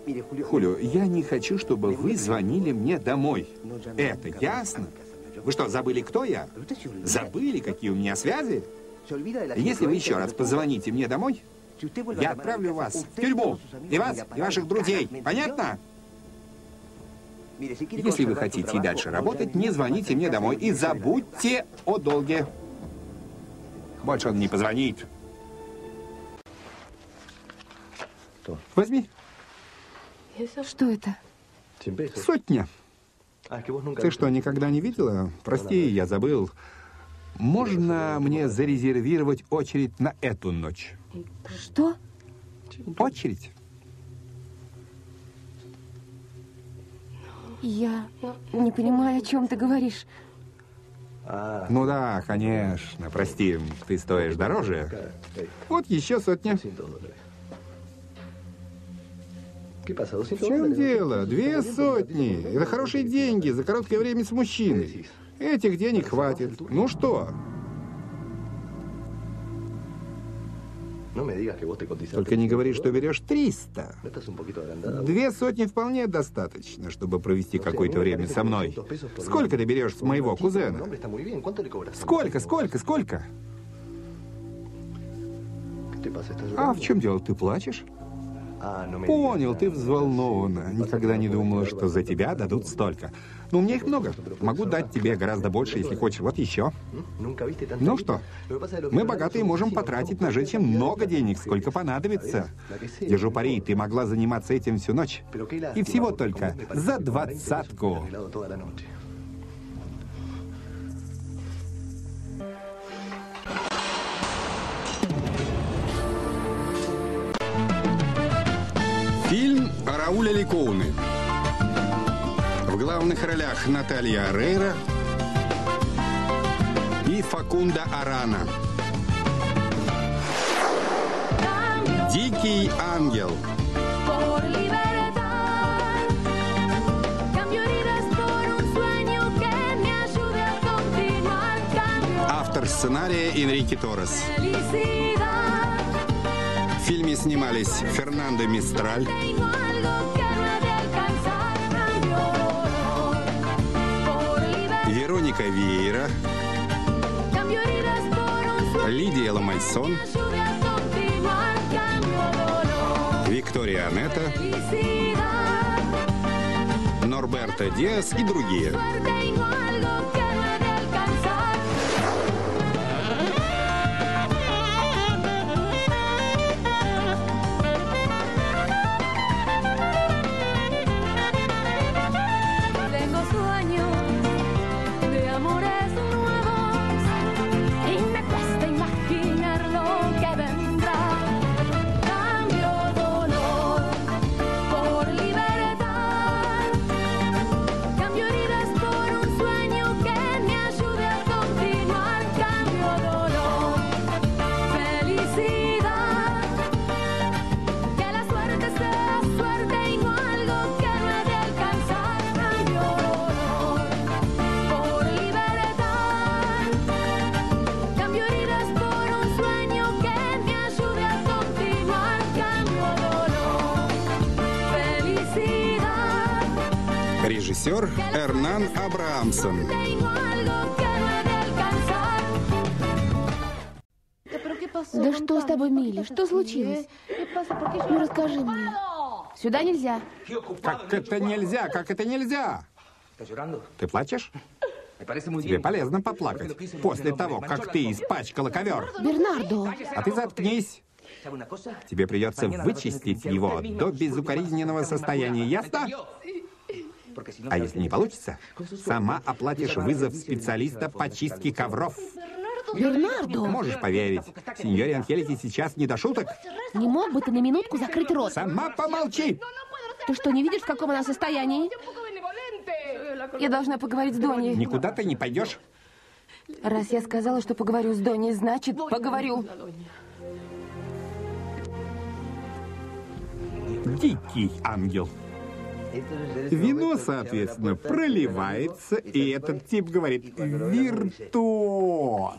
Хулио, я не хочу, чтобы вы звонили мне домой. Это ясно? Вы что, забыли, кто я? Забыли, какие у меня связи? Если вы еще раз позвоните мне домой, я отправлю вас в тюрьму. И вас, и ваших друзей. Понятно? Если вы хотите и дальше работать, не звоните мне домой. И забудьте о долге. Больше он не позвонит. Возьми. Что это? Сотня. Ты что, никогда не видела? Прости, я забыл. Можно мне зарезервировать очередь на эту ночь? Что? Очередь. Я не понимаю, о чем ты говоришь. Ну да, конечно. Прости, ты стоишь дороже. Вот еще сотня. В чем дело? 2 сотни. Это хорошие деньги за короткое время с мужчиной. Этих денег хватит. Ну что? Только не говори, что берешь 300. 2 сотни вполне достаточно, чтобы провести какое-то время со мной. Сколько ты берешь с моего кузена? Сколько? А в чем дело? Ты плачешь? Понял, ты взволнована. Никогда не думала, что за тебя дадут столько. Ну, у меня их много. Могу дать тебе гораздо больше, если хочешь. Вот еще. Ну что, мы богатые можем потратить на женщин много денег, сколько понадобится. Держу пари, ты могла заниматься этим всю ночь. И всего только за 20-ку. Фильм Рауля Ликоуны. В главных ролях Наталья Орейро и Факунда Арана. Дикий ангел. Автор сценария Энрике Торрес. В фильме снимались Фернандо Мистраль, Вероника Виейра, Лидия Ламальсон, Виктория Анетта, Норберто Диас и другие. Режиссер Эрнан Абраамсон. Да что с тобой, Милли? Что случилось? Ну, расскажи мне. Сюда нельзя. Как это нельзя? Как это нельзя? Ты плачешь? Тебе полезно поплакать после того, как ты испачкала ковер. Бернардо! А ты заткнись. Тебе придется вычистить его до безукоризненного состояния, ясно? А если не получится, сама оплатишь вызов специалиста по чистке ковров. Бернардо! Можешь поверить, сеньоре Анхелите сейчас не до шуток. Не мог бы ты на минутку закрыть рот? Сама помолчи! Ты что, не видишь, в каком она состоянии? Я должна поговорить с Доней. Никуда ты не пойдешь. Раз я сказала, что поговорю с Доней, значит, поговорю. Дикий ангел. Вино, соответственно, проливается, и этот тип говорит: виртуоз.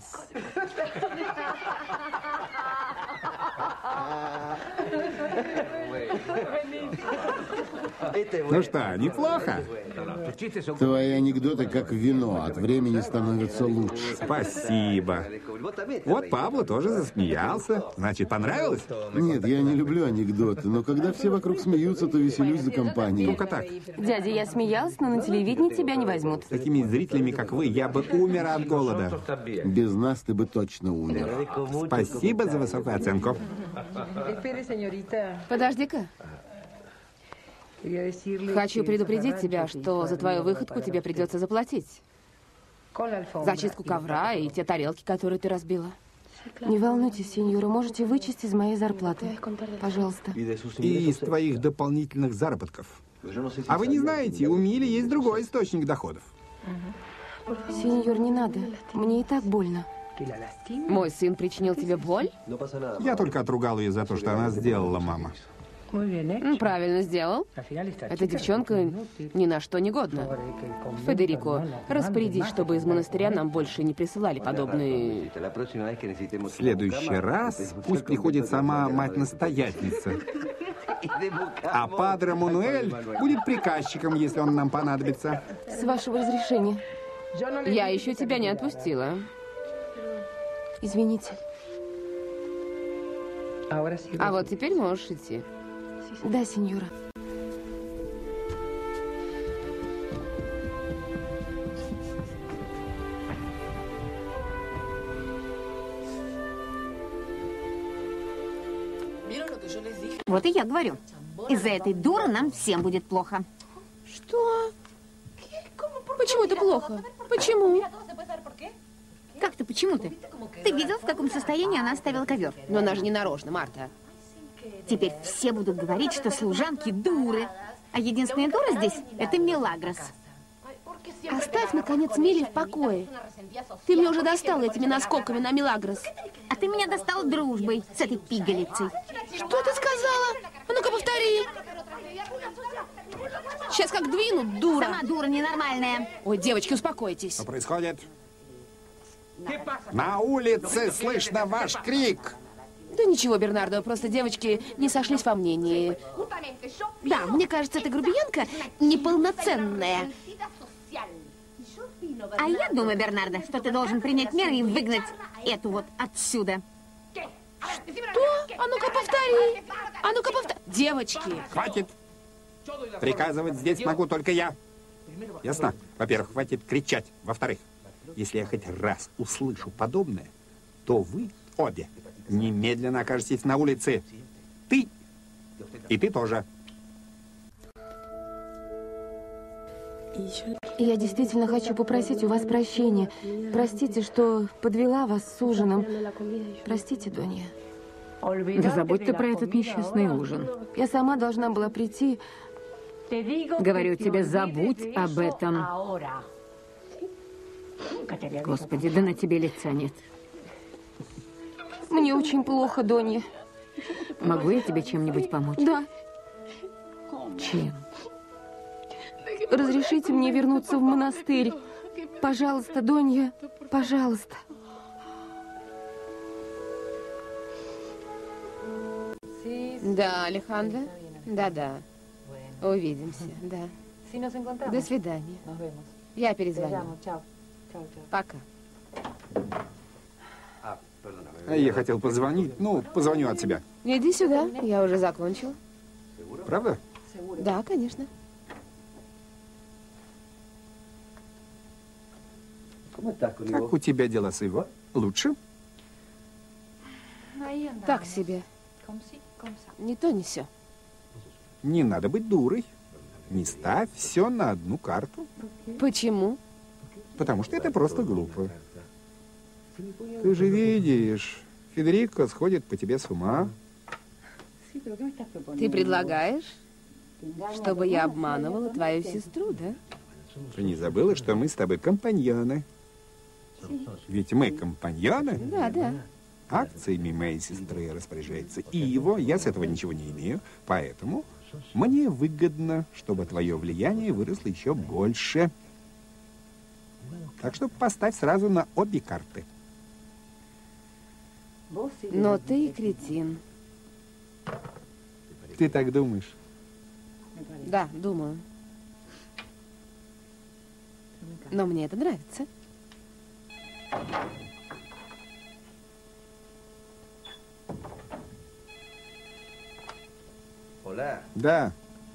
Ну что, неплохо? Твои анекдоты как вино, от времени становятся лучше. Спасибо. Вот Пабло тоже засмеялся. Значит, понравилось? Нет, я не люблю анекдоты, но когда все вокруг смеются, то веселюсь за компанией. Только так. Дядя, я смеялась, но на телевидении тебя не возьмут. С такими зрителями, как вы, я бы умер от голода. Без нас ты бы точно умер. Спасибо за высокую оценку. Подожди-ка. Хочу предупредить тебя, что за твою выходку тебе придется заплатить. За чистку ковра и те тарелки, которые ты разбила. Не волнуйтесь, сеньора, можете вычесть из моей зарплаты. Пожалуйста. И из твоих дополнительных заработков. А вы не знаете, у Мили есть другой источник доходов. Сеньор, не надо. Мне и так больно. Мой сын причинил тебе боль? Я только отругал ее за то, что она сделала, мама. Правильно сделал. Эта девчонка ни на что не годна. Федерико, распорядись, чтобы из монастыря нам больше не присылали подобные... В следующий раз пусть приходит сама мать-настоятельница. А падре Мануэль будет приказчиком, если он нам понадобится. С вашего разрешения. Я еще тебя не отпустила. Извините. А вот теперь можешь идти. Да, сеньора. Вот и я говорю. Из-за этой дуры нам всем будет плохо. Что? Почему это плохо? Почему? Как ты, почему ты? Ты видел, в каком состоянии она оставила ковер? Но она же не нарочно, Марта. Теперь все будут говорить, что служанки дуры. А единственная дура здесь – это Милагрос. Оставь, наконец, Мили в покое. Ты мне уже достала этими наскоками на Милагрос. А ты меня достал дружбой с этой пигалицей. Что ты сказала? А ну-ка, повтори. Сейчас как двину, дура. Сама дура ненормальная. Ой, девочки, успокойтесь. Что происходит? На улице слышно ваш крик. Да ничего, Бернардо, просто девочки не сошлись во мнении. Да, мне кажется, эта грубиянка неполноценная. А я думаю, Бернардо, что ты должен принять меры и выгнать эту вот отсюда. Что? А ну-ка, повтори. А ну-ка, повтори. Девочки. Хватит. Приказывать здесь могу только я. Ясно? Во-первых, хватит кричать. Во-вторых, если я хоть раз услышу подобное, то вы обе немедленно окажетесь на улице. Ты и ты тоже. Я действительно хочу попросить у вас прощения. Простите, что подвела вас с ужином. Простите, Донья. Да забудь ты про этот несчастный ужин. Я сама должна была прийти. Говорю тебе, забудь об этом. Господи, да на тебе лица нет. Мне очень плохо, Донья. Могу я тебе чем-нибудь помочь? Да. Чем? Разрешите мне вернуться в монастырь. Пожалуйста, Донья, пожалуйста. Да, Алехандро? Да-да. Увидимся, да. До свидания. Я перезвоню. Пока. Я хотел позвонить. Ну, позвоню от себя. Иди сюда, я уже закончил. Правда? Да, конечно. Как у тебя дела с его? Лучше? Так себе. Не то, не сё. Не надо быть дурой. Не ставь все на одну карту. Почему? Потому что это просто глупо. Ты же видишь, Федерико сходит по тебе с ума. Ты предлагаешь, чтобы я обманывала твою сестру, да? Ты не забыла, что мы с тобой компаньоны? Ведь мы компаньоны. Да, да. Акциями моей сестры распоряжается и его. Я с этого ничего не имею. Поэтому мне выгодно, чтобы твое влияние выросло еще больше. Так что поставь сразу на обе карты. Но ты кретин. Ты так думаешь? Да, думаю. Но мне это нравится. Да.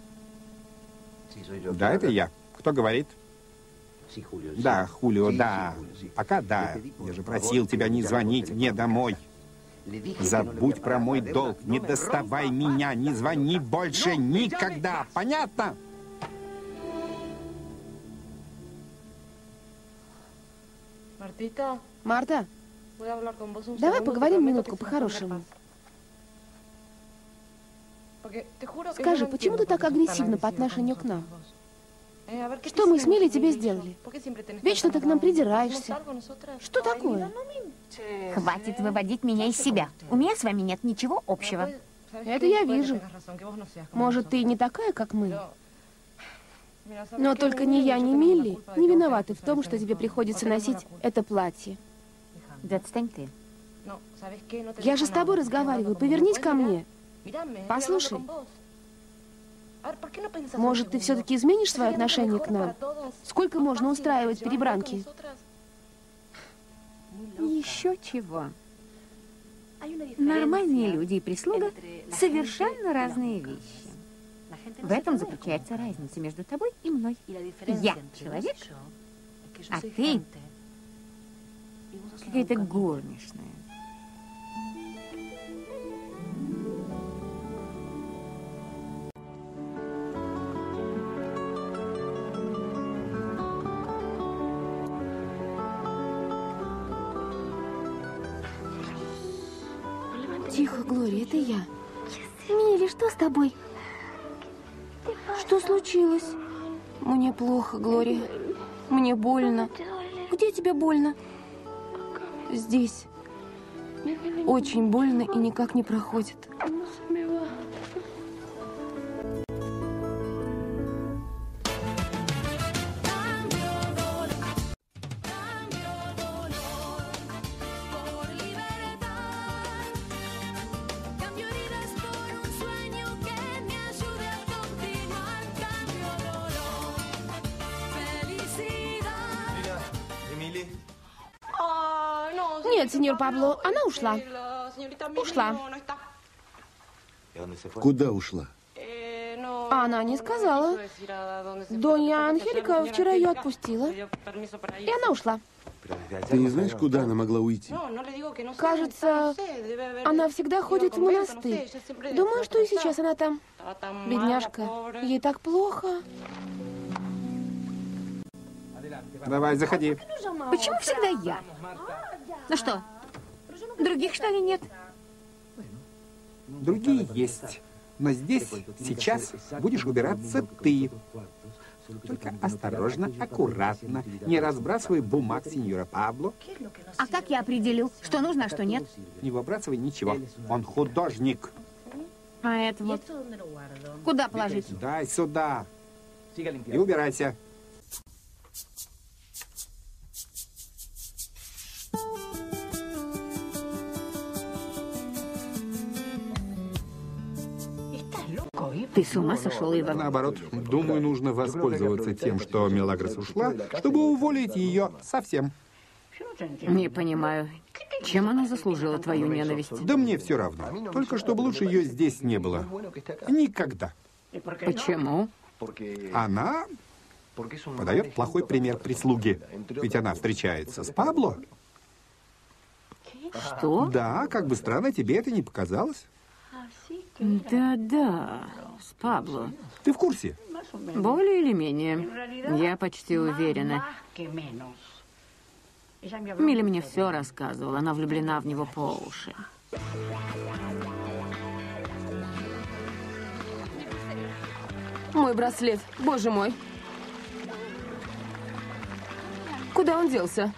Да, это я. Кто говорит? Да, Хулио, да. Пока да. Я же просил тебя не звонить мне домой. Забудь про мой долг. Не доставай меня. Не звони больше никогда. Понятно? Марта, давай поговорим минутку по-хорошему. Скажи, почему ты так агрессивна по отношению к нам? Что мы с Милли тебе сделали? Вечно ты к нам придираешься. Что такое? Хватит выводить меня из себя. У меня с вами нет ничего общего. Это я вижу. Может, ты не такая, как мы? Но только ни я, ни Милли не виноваты в том, что тебе приходится носить это платье. Да отстань ты. Я же с тобой разговариваю. Повернись ко мне. Послушай. Может, ты все-таки изменишь свое отношение к нам? Сколько можно устраивать перебранки? Еще чего. Нормальные люди и прислуга — совершенно разные вещи. В этом заключается разница между тобой и мной. Я человек, а ты какая-то горничная. Тихо, Глория, это я. Милли, что с тобой? Что случилось? Мне плохо, Глория. Мне больно. Где тебе больно? Здесь. Очень больно и никак не проходит. Нет, сеньор Пабло, она ушла. Ушла. Куда ушла? Она не сказала. Донья Анхелика вчера ее отпустила. И она ушла. Ты не знаешь, куда она могла уйти? Кажется, она всегда ходит в монастырь. Думаю, что и сейчас она там. Бедняжка, ей так плохо. Давай, заходи. Почему всегда я? Ну что, других, что ли, нет? Другие есть. Но здесь, сейчас будешь убираться ты. Только осторожно, аккуратно. Не разбрасывай бумаг сеньора Пабло. А как я определю, что нужно, а что нет? Не выбрасывай ничего. Он художник. А это вот куда положить? Дай сюда. И убирайся. Ты с ума сошел, Ива? Наоборот, думаю, нужно воспользоваться тем, что Мелагрос ушла, чтобы уволить ее совсем. Не понимаю, чем она заслужила твою ненависть? Да мне все равно. Только чтобы лучше ее здесь не было. Никогда. Почему? Она подает плохой пример прислуги. Ведь она встречается с Пабло. Что? Да, как бы странно тебе это не показалось. Да-да, с Пабло. Ты в курсе? Более или менее. Я почти уверена. Милли мне все рассказывала. Она влюблена в него по уши. Мой браслет, боже мой. Куда он делся?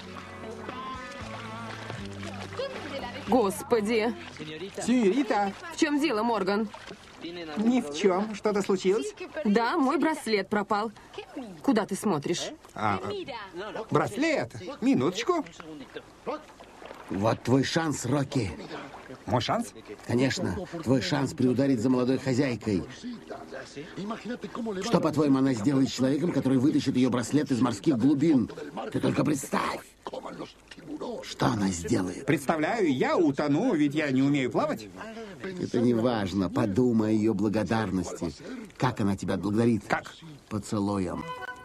Господи. Сеньорита, В чем дело, Морган? ни в чем. Что-то случилось? Да, мой браслет пропал. Куда ты смотришь? Браслет. Минуточку. Вот твой шанс, Рокки. Мой шанс? Конечно, твой шанс приударить за молодой хозяйкой. Что, по-твоему, она сделает с человеком, который вытащит ее браслет из морских глубин? Ты только представь. Что она сделает? Представляю, я утону, ведь я не умею плавать. Это не важно. Подумай о ее благодарности. Как она тебя отблагодарит? Как? Поцелуем.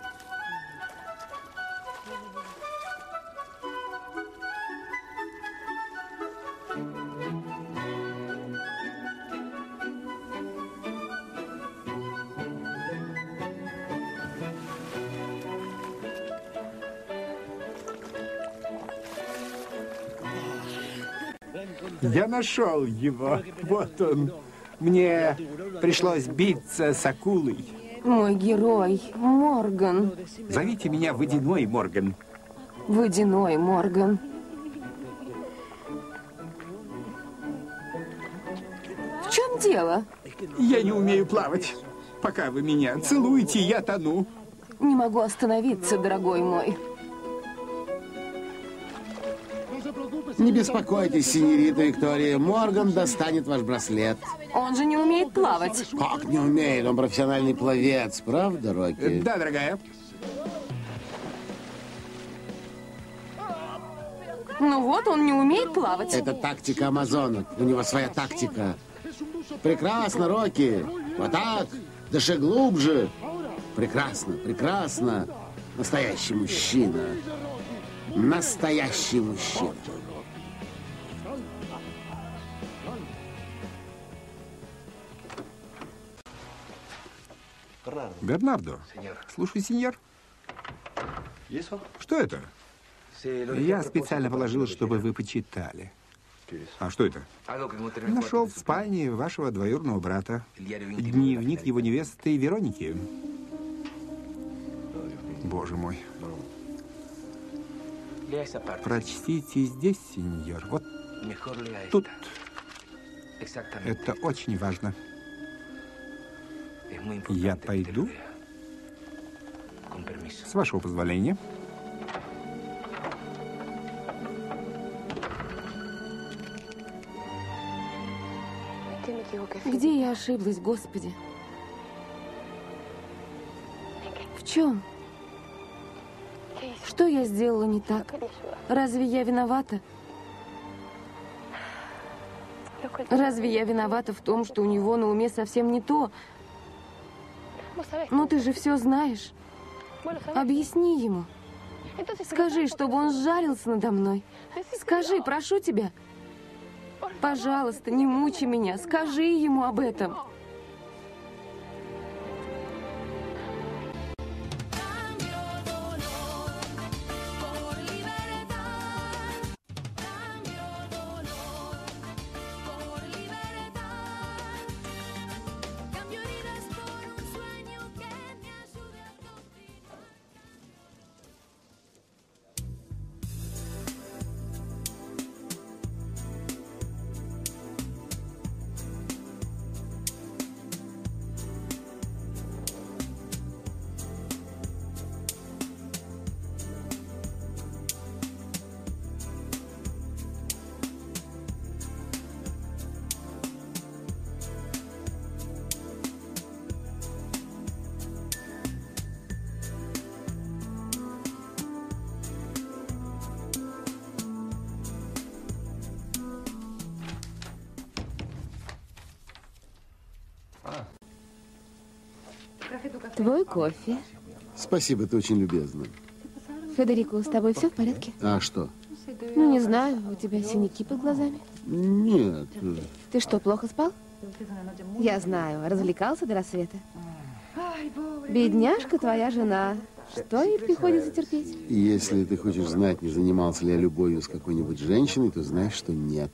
Я нашел его. Вот он. Мне пришлось биться с акулой. Мой герой, Морган. Зовите меня Водяной Морган. Водяной Морган. В чем дело? Я не умею плавать. Пока вы меня целуете, я тону. Не могу остановиться, дорогой мой. Не беспокойтесь, сеньорита Виктория. Морган достанет ваш браслет. Он же не умеет плавать. Как не умеет? Он профессиональный пловец, правда, Рокки? Да, дорогая. Ну вот, он не умеет плавать. Это тактика амазонок. У него своя тактика. Прекрасно, Рокки. Вот так. Дыши глубже. Прекрасно, прекрасно. Настоящий мужчина. Настоящий мужчина. Бернардо. Слушай, сеньор. Что это? Я специально положил, чтобы вы почитали. А что это? Нашел в спальне вашего двоюродного брата. Дневник его невесты Вероники. Боже мой. Прочтите здесь, сеньор. Вот тут. Это очень важно. Я пойду. С вашего позволения. Где я ошиблась, Господи? В чем? Что я сделала не так? Разве я виновата? Разве я виновата в том, что у него на уме совсем не то? Ну ты же все знаешь. Объясни ему. Скажи, чтобы он сжалился надо мной. Скажи, прошу тебя. Пожалуйста, не мучи меня. Скажи ему об этом. Твой кофе. Спасибо, ты очень любезна. Федерико, с тобой все в порядке? А что? Ну, не знаю, у тебя синяки под глазами. Нет. Ты что, плохо спал? Я знаю, развлекался до рассвета. Бедняжка твоя жена. Что ей приходится терпеть? Если ты хочешь знать, не занимался ли я любовью с какой-нибудь женщиной, то знаешь, что нет.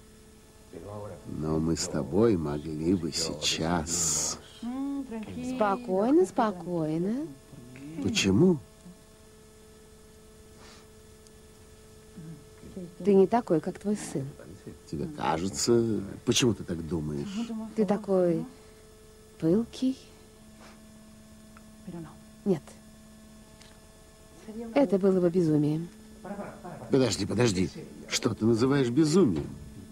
Но мы с тобой могли бы сейчас... Спокойно, спокойно. Почему? Ты не такой, как твой сын. Тебе кажется... Почему ты так думаешь? Ты такой пылкий. Нет. Это было бы безумием. Подожди, подожди. Что ты называешь безумием?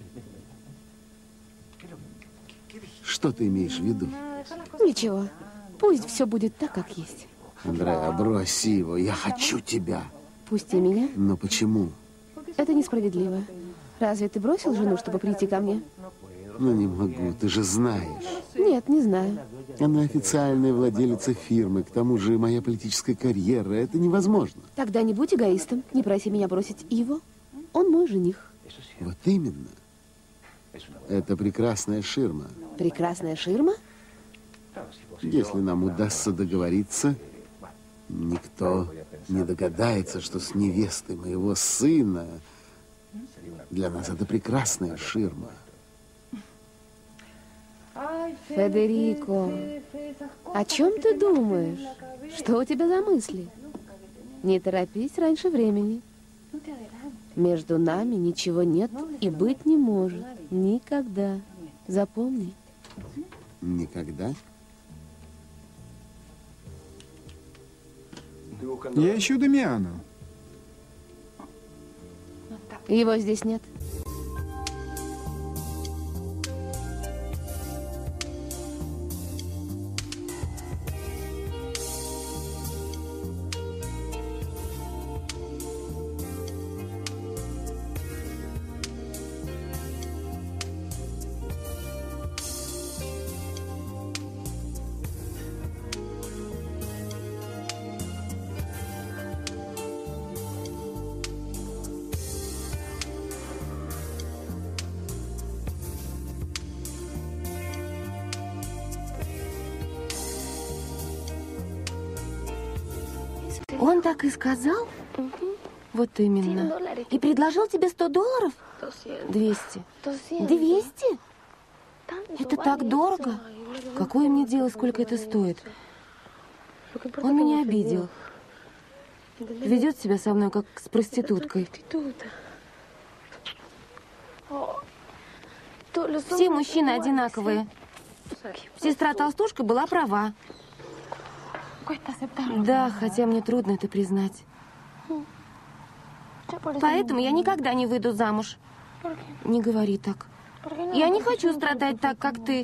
Что ты имеешь в виду? Ничего. Пусть все будет так, как есть. Андреа, брось его. Я хочу тебя. Пусти меня. Но почему? Это несправедливо. Разве ты бросил жену, чтобы прийти ко мне? Ну, не могу, ты же знаешь. Нет, не знаю. Она официальная владелица фирмы. К тому же моя политическая карьера. Это невозможно. Тогда не будь эгоистом. Не проси меня бросить его. Он мой жених. Вот именно. Это прекрасная ширма. Прекрасная ширма? Если нам удастся договориться, никто не догадается, что с невестой моего сына для нас это прекрасная ширма. Федерико, о чем ты думаешь? Что у тебя за мысли? Не торопись раньше времени. Между нами ничего нет и быть не может. Никогда. Запомни. Никогда? Я ищу Дамиана. Его здесь нет. Он так и сказал? Вот именно. И предложил тебе $100? 200. 200? Это так дорого. Какое мне дело, сколько это стоит? Он меня обидел. Ведет себя со мной, как с проституткой. Все мужчины одинаковые. Сестра-толстушка была права. Да, хотя мне трудно это признать. Поэтому я никогда не выйду замуж. Не говори так. Я не хочу страдать так, как ты.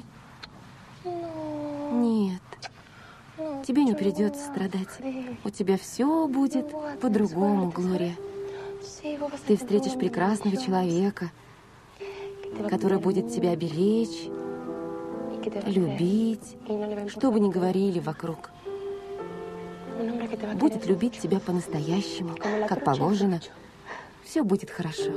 Нет. Тебе не придется страдать. У тебя все будет по-другому, Глория. Ты встретишь прекрасного человека, который будет тебя беречь, любить, что бы ни говорили вокруг. Будет любить тебя по-настоящему, как положено. Все будет хорошо.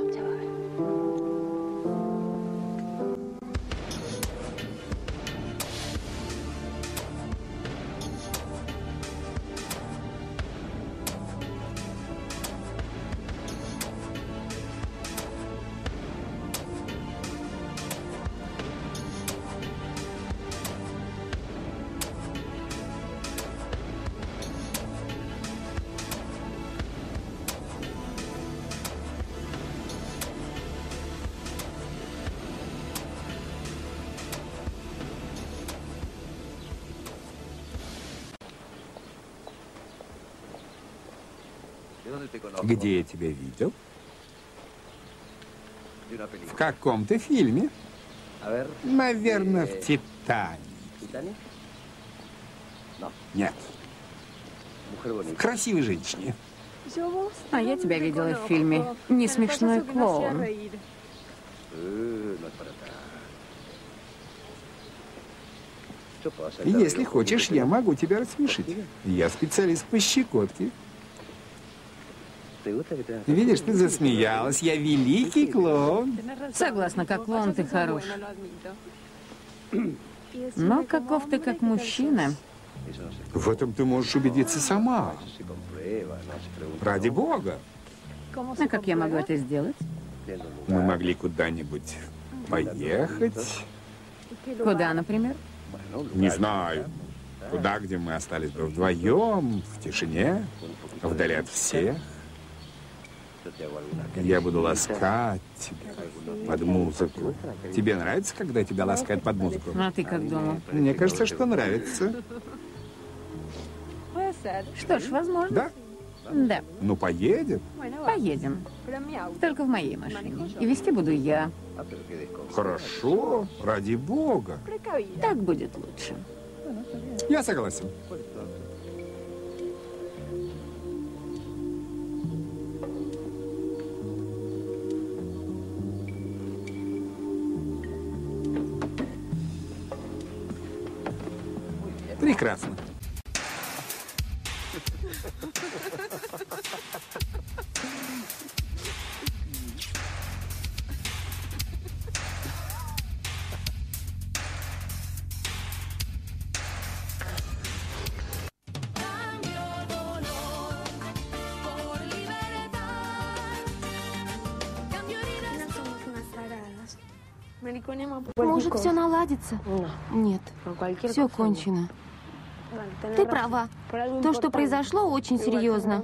Где я тебя видел? В каком-то фильме. Наверное, в «Титане». Нет. В «Красивой женщине». А я тебя видела в фильме «Не смешной клоун». Если хочешь, я могу тебя рассмешить. Я специалист по щекотке. Видишь, ты засмеялась. Я великий клоун. Согласна, как клоун ты хорош. Но каков ты как мужчина? В этом ты можешь убедиться сама. Ради бога. А как я могу это сделать? Мы могли куда-нибудь поехать. Куда, например? Не знаю. Куда, где мы остались бы вдвоем, в тишине, вдали от всех. Я буду ласкать тебя под музыку. Тебе нравится, когда тебя ласкают под музыку? А ты как думал? Мне кажется, что нравится. Что ж, возможно. Да? Да, Ну, поедем. поедем. Только в моей машине. И везти буду я. Хорошо, ради бога. Так будет лучше. Я согласен. Прекрасно. Может, все наладится? Нет, все кончено. Ты права. То, что произошло, очень серьезно.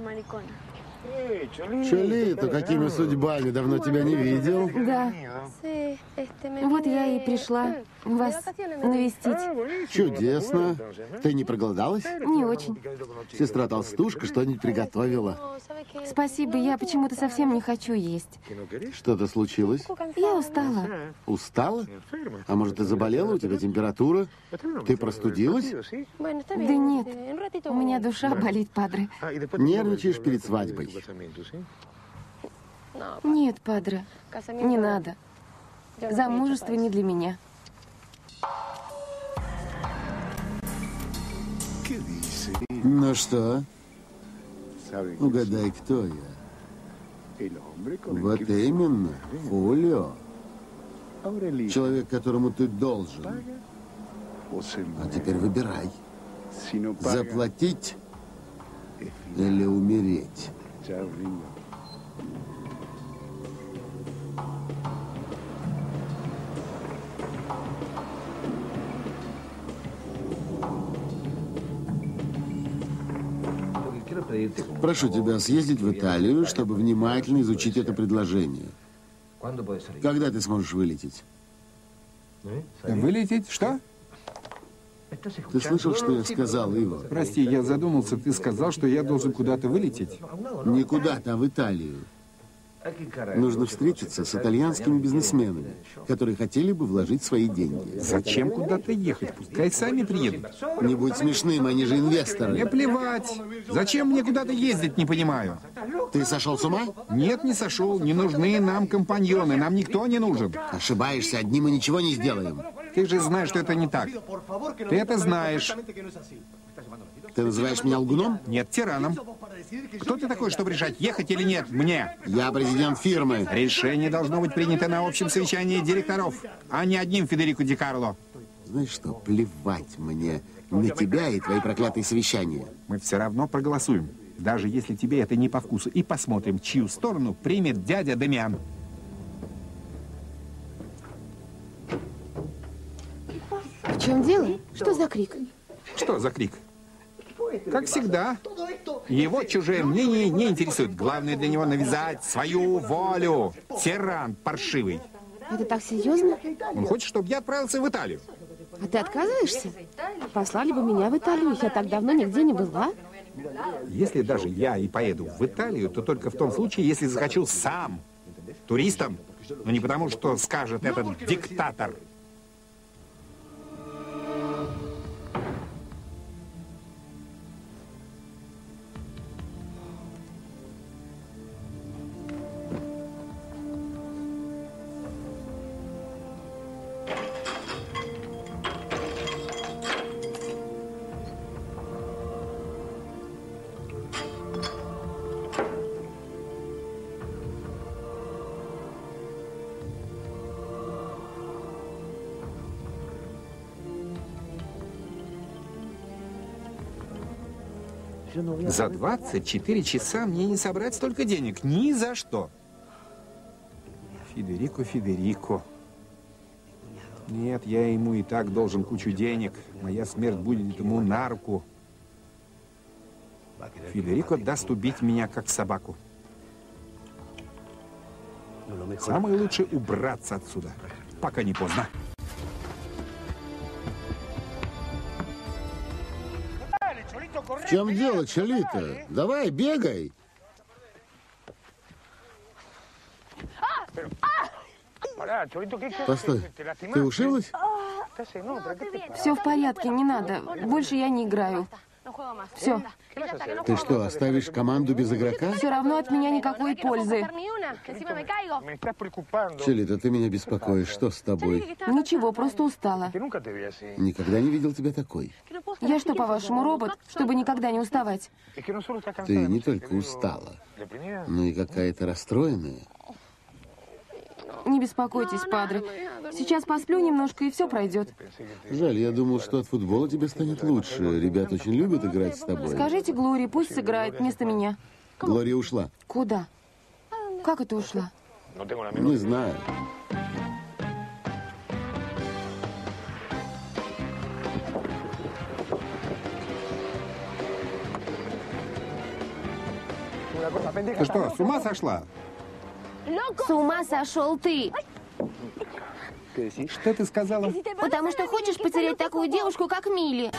Чолито, какими судьбами? Давно тебя не видел. Да. Вот я и пришла вас навестить. Чудесно. Ты не проголодалась? Не очень. Сестра Толстушка что-нибудь приготовила. Спасибо, я почему-то совсем не хочу есть. Что-то случилось? Я устала. Устала? А может, ты заболела? У тебя температура? Ты простудилась? Да нет, у меня душа болит, падре. Нервничаешь перед свадьбой? Нет, падре, не надо. Замужество не для меня. Ну что? Угадай, кто я? Вот именно, Хулио. Человек, которому ты должен. А теперь выбирай. Заплатить или умереть? Прошу тебя съездить в Италию, чтобы внимательно изучить это предложение. Когда ты сможешь вылететь? Вылететь? Что? Ты слышал, что я сказал, Иво? Прости, я задумался. Ты сказал, что я должен куда-то вылететь. Не куда-то, а в Италию. Нужно встретиться с итальянскими бизнесменами, которые хотели бы вложить свои деньги. Зачем куда-то ехать? Пускай сами приедут. Не будь смешным, они же инвесторы. Мне плевать. Зачем мне куда-то ездить, не понимаю. Ты сошел с ума? Нет, не сошел. Не нужны нам компаньоны. Нам никто не нужен. Ошибаешься, одни мы ничего не сделаем. Ты же знаешь, что это не так. Ты это знаешь. Ты называешь меня лгуном? Нет, тираном. Кто ты такой, чтобы решать, ехать или нет? Мне. Я президент фирмы. Решение должно быть принято на общем совещании директоров, а не одним Федерико Ди Карло. Знаешь что, плевать мне на тебя и твои проклятые совещания. Мы все равно проголосуем, даже если тебе это не по вкусу. И посмотрим, чью сторону примет дядя Дамиан. В чем дело? Что за крик? Что за крик? Как всегда. Его чужое мнение не интересует. Главное для него навязать свою волю. Тиран паршивый. Это так серьезно? Он хочет, чтобы я отправился в Италию. А ты отказываешься? Послали бы меня в Италию, я так давно нигде не была. Если даже я и поеду в Италию, то только в том случае, если захочу сам. Туристом. Но не потому, что скажет этот диктатор. За 24 часа мне не собрать столько денег. Ни за что. Федерико, Федерико. Нет, я ему и так должен кучу денег. Моя смерть будет ему на руку. Федерико даст убить меня, как собаку. Самое лучшее убраться отсюда, пока не поздно. В чем дело, Чолито? Давай, бегай. Постой, ты ушиблась? Все в порядке, не надо. Больше я не играю. Все. Ты что, оставишь команду без игрока? Все равно от меня никакой пользы. Чолито, ты меня беспокоишь. Что с тобой? Ничего, просто устала. Никогда не видел тебя такой. Я что, по-вашему, робот, чтобы никогда не уставать? Ты не только устала, но и какая-то расстроенная. Не беспокойтесь, падре. Сейчас посплю немножко, и все пройдет. Жаль, я думал, что от футбола тебе станет лучше. Ребята очень любят играть с тобой. Скажите Глории, пусть сыграет вместо меня. Глория ушла. Куда? Как это ушла? Не знаю. Ты что, с ума сошла? С ума сошел ты! Что ты сказала? Потому что хочешь потерять такую девушку, как Милли.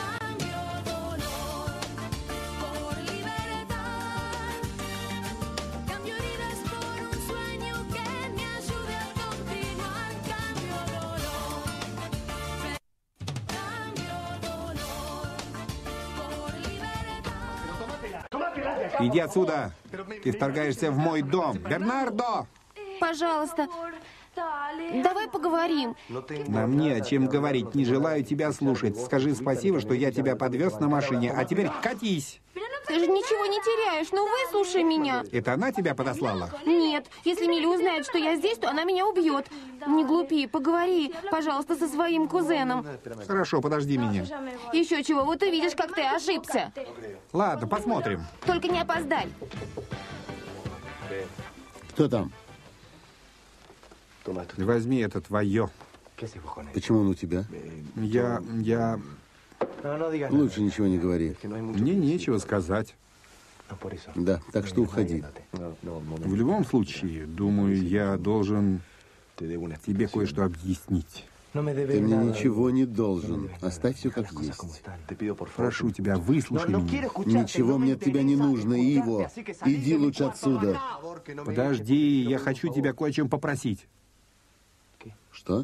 Иди отсюда. Ты вторгаешься в мой дом. Бернардо! Пожалуйста, давай поговорим. Нам не о чем говорить. Не желаю тебя слушать. Скажи спасибо, что я тебя подвез на машине. А теперь катись. Ты же ничего не теряешь, ну выслушай меня. Это она тебя подослала? Нет, если Милли узнает, что я здесь, то она меня убьет. Не глупи, поговори, пожалуйста, со своим кузеном. Хорошо, подожди меня. Еще чего, вот увидишь, как ты ошибся. Ладно, посмотрим. Только не опоздай. Кто там? Возьми, это твое. Почему он у тебя? Я... Лучше ничего не говори. Мне нечего сказать. Да, так что уходи. В любом случае, думаю, я должен тебе кое-что объяснить. Ты мне ничего не должен. Оставь все как есть. Прошу тебя, выслушай меня. Ничего мне от тебя не нужно, Иво. Иди лучше отсюда. Подожди, я хочу тебя кое о чем попросить. Что?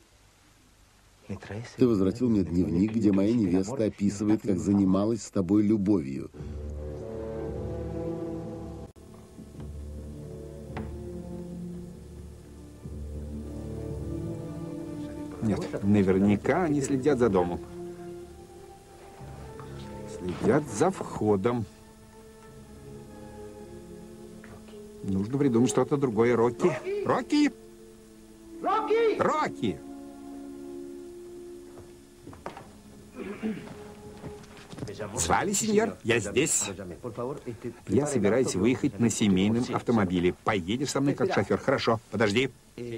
Ты возвратил мне дневник, где моя невеста описывает, как занималась с тобой любовью. Нет, наверняка они следят за домом. Следят за входом. Нужно придумать что-то другое. Рокки! Рокки! Рокки! Рокки! Свали, сеньор, я здесь. Я собираюсь выехать на семейном автомобиле. Поедешь со мной как шофер. Хорошо, подожди.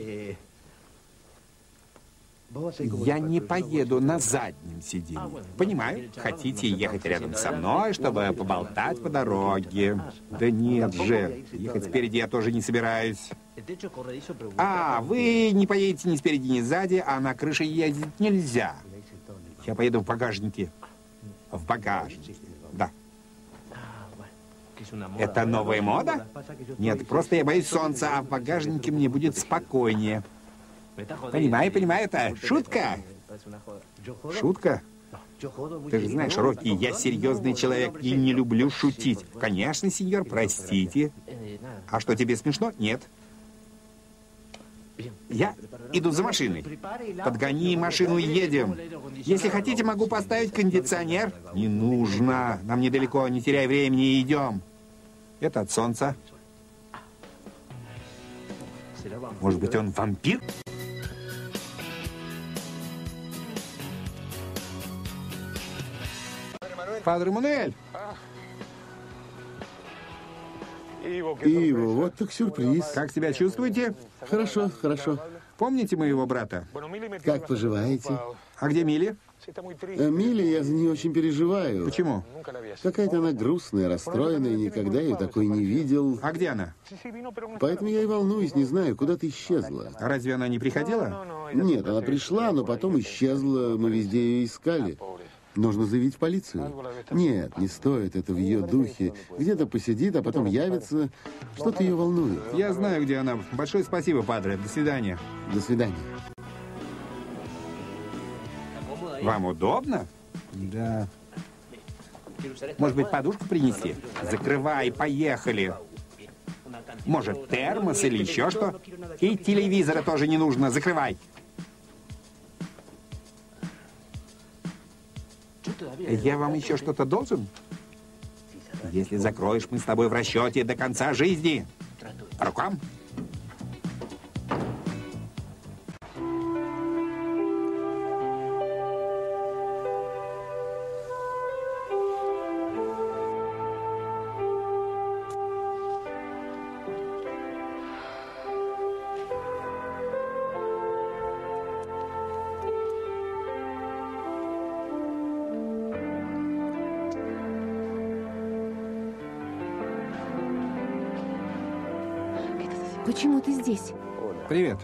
Я не поеду на заднем сиденье. Понимаю, хотите ехать рядом со мной, чтобы поболтать по дороге. Да нет же, ехать спереди я тоже не собираюсь. А, вы не поедете ни спереди, ни сзади, а на крыше ездить нельзя. Я поеду в багажнике. В багажнике, да. Это новая мода? Нет, просто я боюсь солнца, а в багажнике мне будет спокойнее. Понимаю, это шутка. Шутка? Ты же знаешь, Рокки, я серьезный человек и не люблю шутить. Конечно, сеньор, простите. А что, тебе смешно? Нет. Я иду за машиной. Подгони машину и едем. Если хотите, могу поставить кондиционер. Не нужно. Нам недалеко, не теряй времени, идем. Это от солнца. Может быть, он вампир? Падре Мануэль! Иво, вот так сюрприз. Как себя чувствуете? Хорошо, хорошо. Помните моего брата? Как поживаете? А где Милли? Милли, я за нее очень переживаю. Почему? Какая-то она грустная, расстроенная, никогда ее такой не видел. А где она? Поэтому я и волнуюсь, не знаю, куда ты исчезла. А разве она не приходила? Нет, она пришла, но потом исчезла, мы везде ее искали. Нужно заявить в полицию. Нет, не стоит, это в ее духе. Где-то посидит, а потом явится. Что-то ее волнует. Я знаю, где она. Большое спасибо, падре. До свидания. До свидания. Вам удобно? Да. Может быть, подушку принести? Закрывай, поехали. Может, термос или еще что? И телевизора тоже не нужно. Закрывай. Я вам еще что-то должен? Если закроешь, мы с тобой в расчете до конца жизни. По рукам? Почему ты здесь? Привет.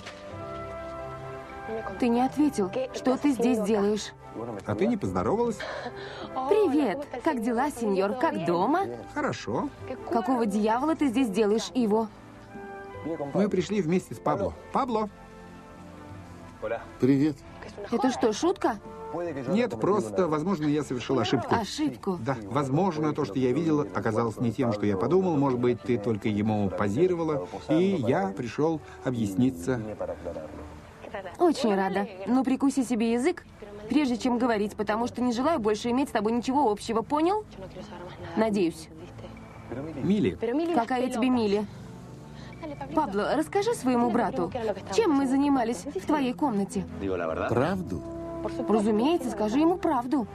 Ты не ответил. Что ты здесь делаешь? А ты не поздоровалась? Привет. Как дела, сеньор? Как дома? Хорошо. Какого дьявола ты здесь делаешь, Иво? Мы пришли вместе с Пабло. Пабло? Привет. Это что, шутка? Нет, просто, возможно, я совершил ошибку. Ошибку? Да, возможно, то, что я видела, оказалось не тем, что я подумал. Может быть, ты только ему позировала, и я пришел объясниться. Очень рада. Ну, прикуси себе язык, прежде чем говорить, потому что не желаю больше иметь с тобой ничего общего, понял? Надеюсь. Мили, Какая тебе Мили? Пабло, расскажи своему брату, чем мы занимались в твоей комнате? Правду? Разумеется, скажи ему правду.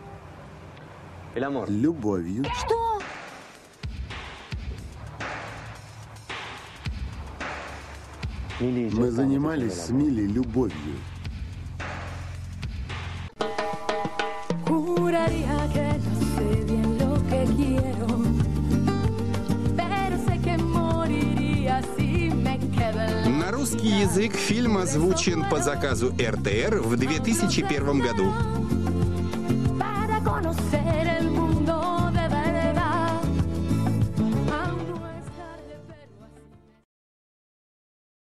Любовью. Что? Мы занимались с Милей любовью. На русский язык фильм озвучен по заказу РТР в 2001 году.